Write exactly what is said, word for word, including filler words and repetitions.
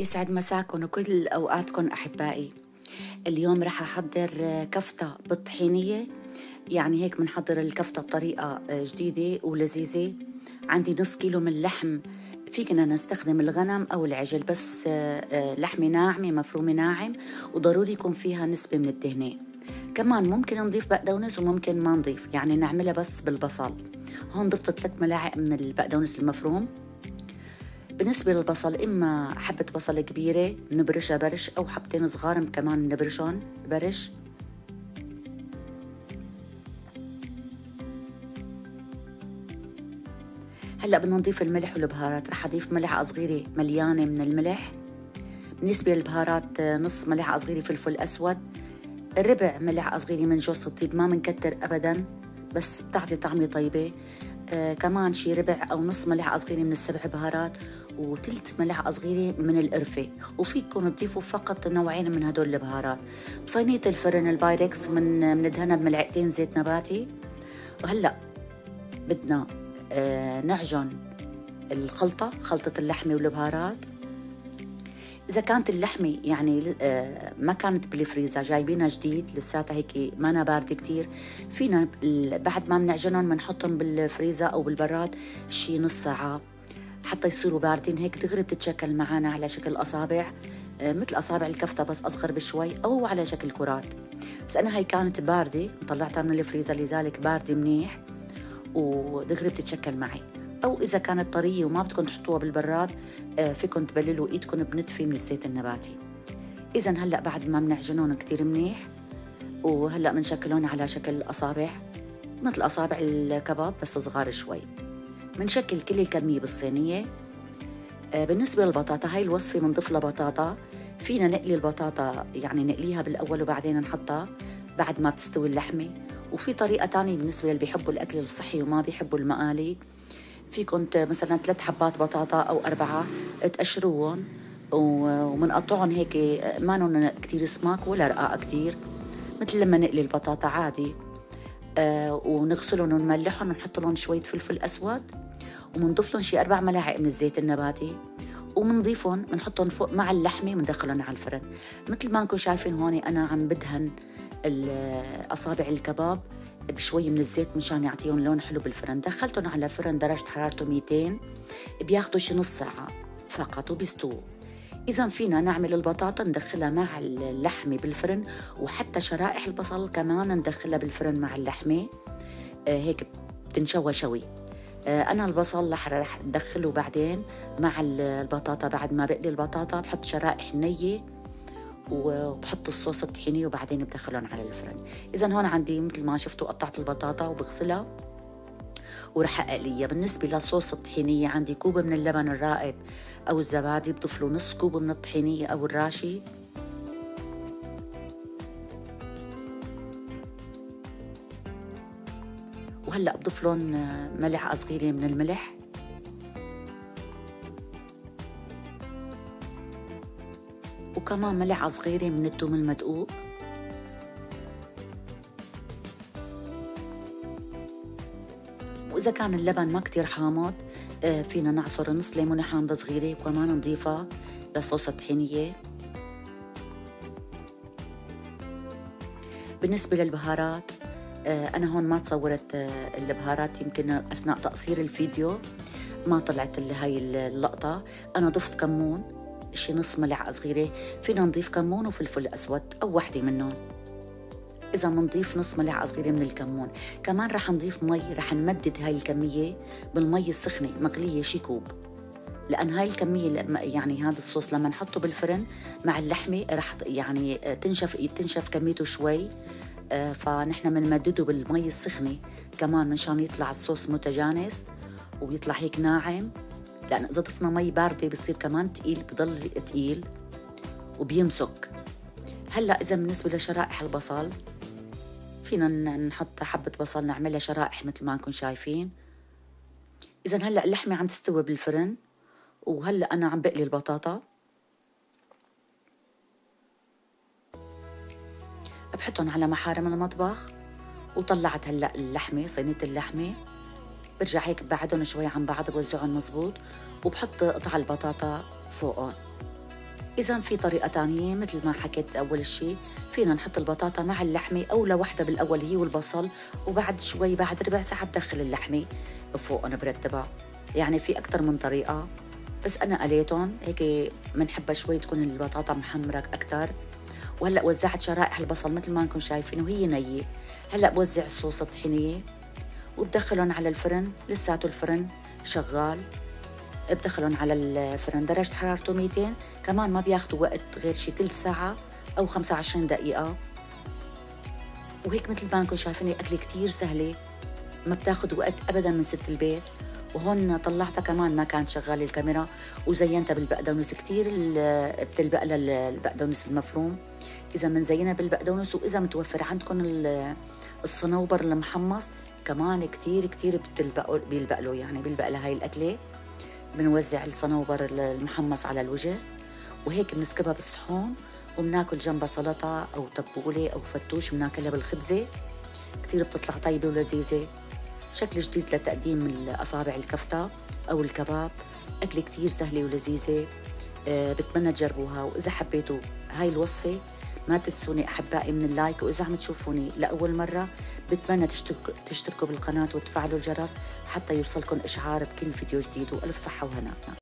يسعد مساكم وكل أوقاتكم أحبائي. اليوم رح أحضر كفتة بالطحينية، يعني هيك بنحضر الكفتة بطريقة جديدة ولذيذة. عندي نص كيلو من اللحم، فينا نستخدم الغنم أو العجل، بس لحمة ناعمة مفرومة ناعم، وضروري يكون فيها نسبة من الدهنة. كمان ممكن نضيف بقدونس وممكن ما نضيف، يعني نعملها بس بالبصل. هون ضفت ثلاث ملاعق من البقدونس المفروم. بالنسبة للبصل، إما حبة بصل كبيرة نبرشها برش، أو حبتين صغار كمان نبرشهم برش. هلأ بدنا نضيف الملح والبهارات. رح أضيف ملعقة صغيرة مليانة من الملح. بالنسبة للبهارات، نص ملعقة صغيرة فلفل أسود، ربع ملعقة صغيرة من جوز الطيب، ما منكتر أبدا بس بتعطي طعمة طيبة. آه كمان شي ربع أو نص ملعقة صغيرة من السبع بهارات، وثلث ملعقة صغيرة من القرفة. وفيكم تضيفوا فقط نوعين من هدول البهارات. بصينية الفرن البايركس من مندهنها بملعقتين زيت نباتي. وهلأ بدنا آه نعجن الخلطة، خلطة اللحمة والبهارات. إذا كانت اللحمة يعني ما كانت بالفريزر، جايبينها جديد لساتها هيك ما أنا باردة كتير، فينا بعد ما بنعجنهم بنحطهم بالفريزر أو بالبراد شي نص ساعة حتى يصيروا باردين. هيك دغري بتتشكل معنا على شكل أصابع، مثل أصابع الكفتة بس أصغر بشوي، أو على شكل كرات. بس أنا هاي كانت باردة، طلعتها من الفريزر لذلك باردة منيح ودغري بتتشكل معي. أو إذا كانت طرية وما بدكم تحطوها بالبراد، فيكم تبللوا إيدكم بنتفة من الزيت النباتي. إذا هلأ بعد ما بنعجنهم كتير منيح، وهلأ بنشكلهم على شكل أصابع مثل أصابع الكباب بس صغار شوي. بنشكل كل الكمية بالصينية. بالنسبة للبطاطا، هاي الوصفة بنضيف لها بطاطا. فينا نقلي البطاطا، يعني نقليها بالأول وبعدين نحطها بعد ما بتستوي اللحمة. وفي طريقة تانية بالنسبة اللي بيحبوا الأكل الصحي وما بيحبوا المقالي، فيكم مثلا ثلاث حبات بطاطا أو أربعة تقشروهم ومنقطعهم هيك، مانن كتير سماك ولا رقاق كتير، مثل لما نقلي البطاطا عادي. آه ونغسلهم ونملحهم ونحط لهم شوية فلفل أسود، ومنضيف لهم شي أربع ملاعق من الزيت النباتي، ومنضيفهم بنحطهم فوق مع اللحمة ومندخلهم على الفرن. مثل ما انكم شايفين هون أنا عم بدهن أصابع الكباب بشوي من الزيت مشان يعطيهم لون حلو بالفرن. دخلتهم على الفرن درجة حرارته مئتين، بياخدوا شي نص ساعة فقط وبيستووا. إذا فينا نعمل البطاطا ندخلها مع اللحمة بالفرن، وحتى شرائح البصل كمان ندخلها بالفرن مع اللحمة، آه هيك بتنشوى شوي. آه أنا البصل رح أدخله بعدين مع البطاطا. بعد ما بقلي البطاطا بحط شرائح نية وبحط الصوص الطحيني وبعدين بدخلهم على الفرن. إذا هون عندي مثل ما شفتوا قطعت البطاطا وبغسلها ورح أقليها. بالنسبة لصوص الطحينية، عندي كوب من اللبن الرائب أو الزبادي، بضيف له نص كوب من الطحينية أو الراشي، وهلأ بضيف لهم ملعقة صغيرة من الملح، وكمان ملعقة صغيرة من الثوم المدقوق، وإذا كان اللبن ما كتير حامض فينا نعصر نص ليمونة حامضة صغيرة وكمان نضيفها لصوص الطحينية. بالنسبة للبهارات، أنا هون ما تصورت البهارات، يمكن أثناء تقصير الفيديو ما طلعت هاي اللقطة. أنا ضفت كمون شي نص ملعقة صغيرة، فينا نضيف كمون وفلفل أسود أو وحدة منهم. إذا منضيف نص ملعقة صغيرة من الكمون. كمان رح نضيف مي، رح نمدد هاي الكمية بالمي السخنة مقلية شي كوب، لأن هاي الكمية يعني هذا الصوص لما نحطه بالفرن مع اللحمة رح يعني تنشف تنشف كميته شوي، فنحن بنمدده بالمي السخنة كمان منشان يطلع الصوص متجانس ويطلع هيك ناعم. لأن إذا ضفنا مي باردة بصير كمان تقيل، بضل تقيل وبيمسك. هلأ إذا بالنسبة لشرائح البصل، فينا نحط حبة بصل نعملها شرائح مثل ما انكم شايفين. إذا هلأ اللحمة عم تستوي بالفرن، وهلأ أنا عم بقلي البطاطا. بحطهم على محارم المطبخ، وطلعت هلأ اللحمة، صينية اللحمة، برجع هيك ببعدهم شوي عن بعض بوزعهم مزبوط، وبحط قطع البطاطا فوقهم. إذا في طريقة تانية مثل ما حكيت أول شيء، فينا نحط البطاطا مع اللحمة أو لوحدة بالأول هي والبصل، وبعد شوي بعد ربع ساعة بدخل اللحمة فوق أنا برتبها. يعني في أكتر من طريقة، بس أنا قليتهم هيك بنحبها شوي تكون البطاطا محمرة أكتر. وهلأ وزعت شرائح البصل مثل ما انكم شايفين وهي نية. هلأ بوزع الصوص الطحينية وبدخلهم على الفرن، لساته الفرن شغال. بدخلهم على الفرن درجة حرارته ميتين، كمان ما بياخدوا وقت غير شي تلت ساعة أو خمسة وعشرين دقيقة. وهيك مثل ما انكم شايفين الأكلة كتير سهلة، ما بتاخد وقت أبدا من ست البيت. وهون طلعتها كمان ما كانت شغالة الكاميرا، وزينتها بالبقدونس. كتير بتلبق لها البقدونس المفروم، إذا منزينها بالبقدونس. وإذا متوفر عندكم الصنوبر المحمص كمان كتير كتير بتلبقوا بيلبق له، يعني بيلبق لها هاي الأكلة. بنوزع الصنوبر المحمص على الوجه، وهيك بنسكبها بالصحون وبناكل جنبها سلطة أو تبولة أو فتوش، بناكلها بالخبزة. كتير بتطلع طيبة ولذيذة. شكل جديد لتقديم الأصابع الكفتة أو الكباب. أكلة كتير سهلة ولذيذة، أه بتمنى تجربوها. وإذا حبيتوا هاي الوصفة ما تنسوني أحبائي من اللايك، وإذا عم تشوفوني لأول مرة بتمنى تشتركوا, تشتركوا بالقناة وتفعلوا الجرس حتى يوصلكم إشعار بكل فيديو جديد. وألف صحة وهنا.